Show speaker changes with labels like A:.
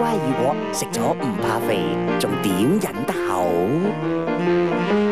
A: Tcby乳果食咗唔怕肥，仲點忍得口？